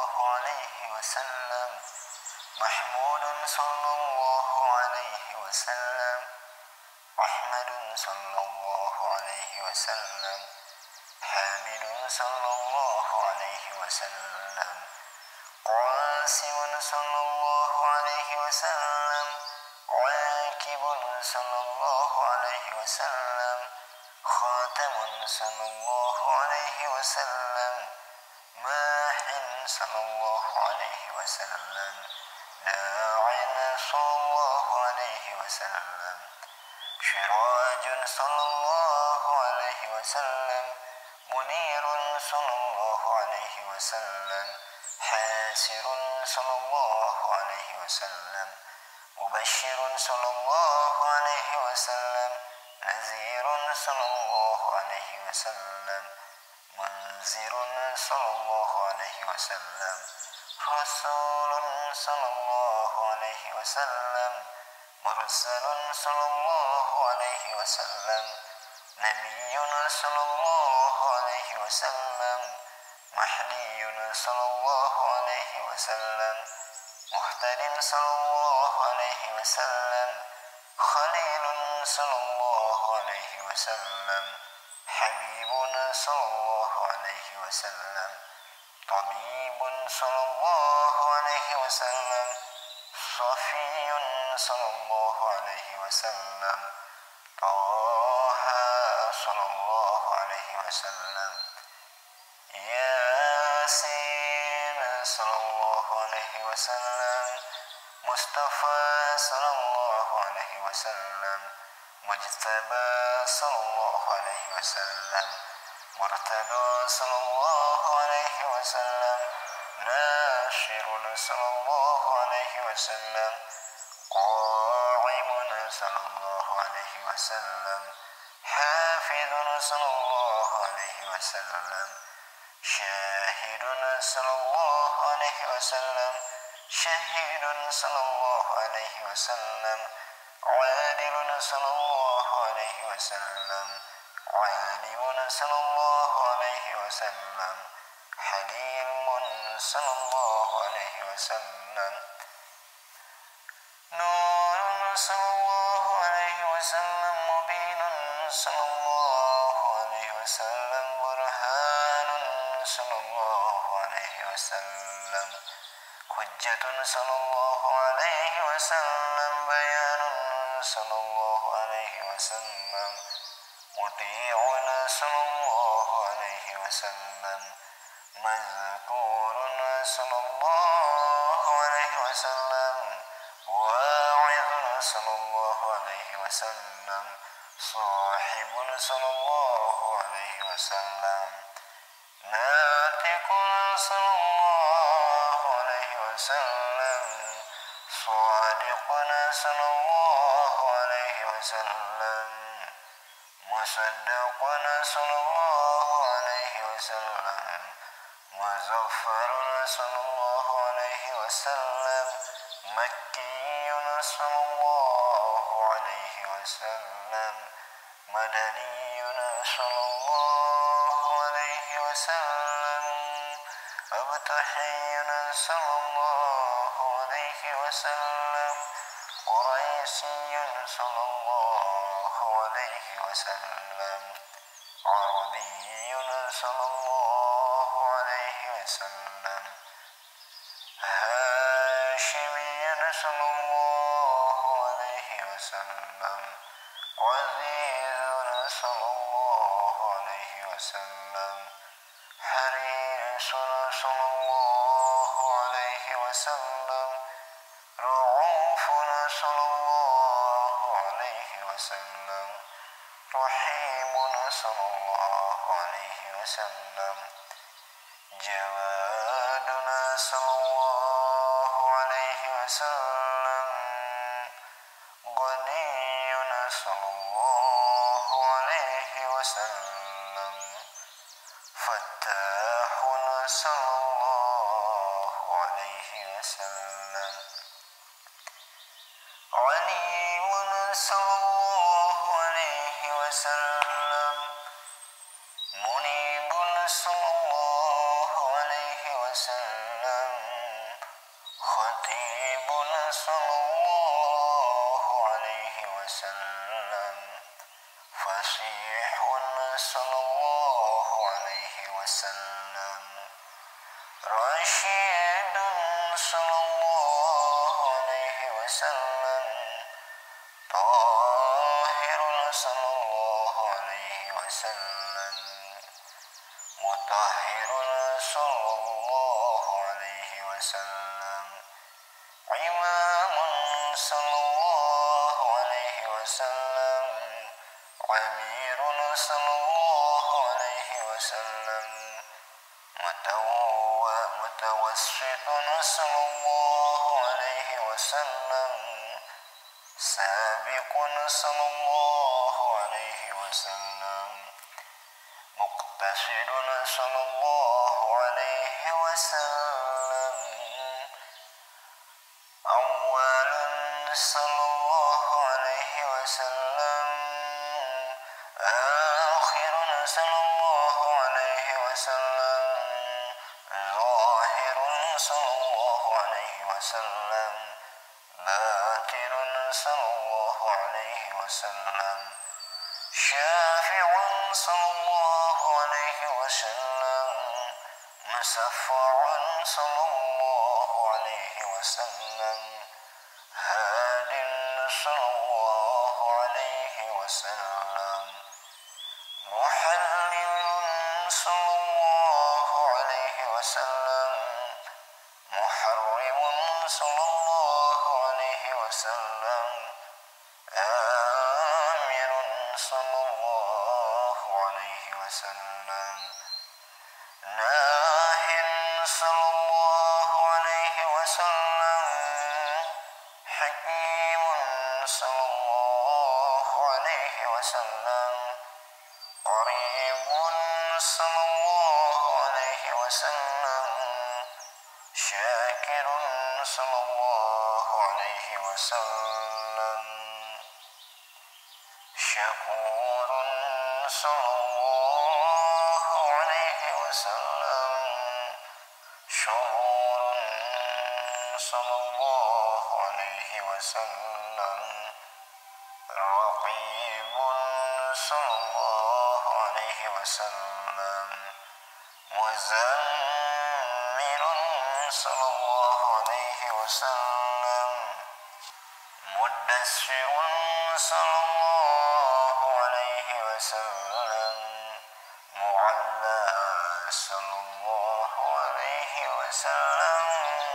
الله عليه وسلم محمود صلى الله عليه وسلم أحمد صلى الله عليه وسلم حامد صلى الله عليه وسلم قاسم صلى الله عليه وسلم عاكب صلى الله عليه وسلم خاتم صلى الله عليه وسلم ماح صلى الله عليه وسلم داع صلى الله عليه وسلم شراج صلى الله عليه وسلم منير صلى الله عليه وسلم حاسر صلى الله عليه وسلم مبشر صلى الله عليه وسلم نذير صلى الله عليه وسلم منذر صلى الله عليه وسلم رسول صلى الله عليه وسلم مرسل صلى الله عليه وسلم نبي صلى الله عليه وسلم محلي صلى الله عليه وسلم مهتد صلى الله عليه وسلم خليل صلى الله عليه وسلم حبيب صلى الله عليه وسلم طبيب صلى الله عليه وسلم صفي صلى الله عليه وسلم طه صلى الله عليه وسلم ياسين صلى الله عليه وسلم مصطفى صلى الله عليه وسلم مجتبى صلى الله عليه وسلم مرتضى صلى الله عليه وسلم ناشر صلى الله عليه وسلم قائم صلى الله عليه وسلم حافظ صلى الله عليه وسلم شاهد صلى الله عليه وسلم شهيد صلى الله عليه وسلم عادل صلى الله عليه وسلم عالم صلى الله عليه وسلم حليم صلى الله عليه وسلم نور صلى الله عليه وسلم مبين صلى الله عليه وسلم برهان صلى الله عليه وسلم حجة صلى الله عليه وسلم بيان صلى الله عليه وسلم مطيع صلى الله عليه وسلم مذكور صلى الله عليه وسلم واعظ صلى الله عليه وسلم صاحب صلى الله عليه وسلم ناطق صلى الله عليه وسلم صادق صلى الله عليه وسلم مصدق صلى الله عليه وسلم مظفر صلى الله عليه وسلم مكي صلى الله عليه وسلم مدني صلى الله عليه وسلم أبتحي صلى الله عليه وسلم قريشي صلى الله عليه وسلم عربي صلى الله عليه وسلم هاشمي صلى الله عليه وسلم عزيز صلى الله عليه وسلم حريص صلى الله عليه وسلم رؤوف صلى الله عليه وسلم رحيم صلى الله عليه وسلم جواد صلى الله عليه وسلم غني صلى الله عليه وسلم فتاح صلى الله عليه وسلم عليم صلى الله عليه وسلم منيب صلى الله عليه وسلم خطيب صلى الله عليه وسلم فصيح صلى الله عليه وسلم رشيد صلى الله عليه وسلم طاهر صلى الله عليه وسلم مطهر صلى الله عليه وسلم إمام صلى الله عليه وسلم أمير صلى الله عليه وسلم متوسط صلى الله عليه وسلم سابق صلى الله عليه وسلم مقتصد صلى الله عليه وسلم أول صلى الله عليه وسلم آخر صلى الله عليه وسلم ظاهر صلى الله عليه وسلم باطن صلى الله عليه وسلم شافع صلى الله عليه وسلم مشفع صلى الله عليه وسلم هاد صلى الله عليه وسلم محلل صلى الله عليه وسلم محرم صلى الله عليه وسلم آمر صلى الله عليه وسلم ناه صلى الله عليه وسلم حكيم صلى الله عليه وسلم قريب صلى الله عليه وسلم شاكر صلى الله عليه وسلم شكور صلى الله عليه وسلم شهور صلى الله عليه وسلم رقيب صلى الله عليه وسلم مزمل صلى الله عليه وسلم مدثر صلى الله عليه وسلم معلى صلى الله عليه وسلم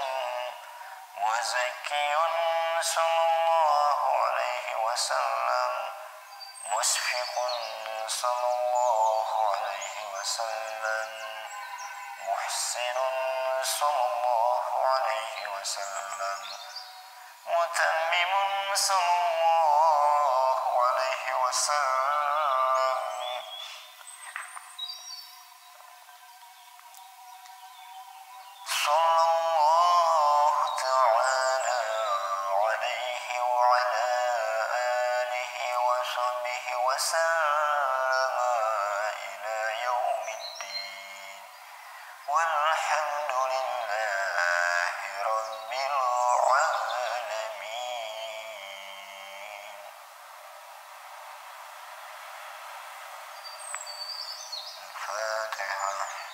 مزكي صلى الله عليه وسلم مشفق صلى الله عليه وسلم محسن صلى الله عليه وسلم متمم صلى الله عليه وسلم صلى الله تعالى عليه وعلى آله وصحبه وسلم إلى يوم الدين والحمد لله رب العالمين. الفاتحة.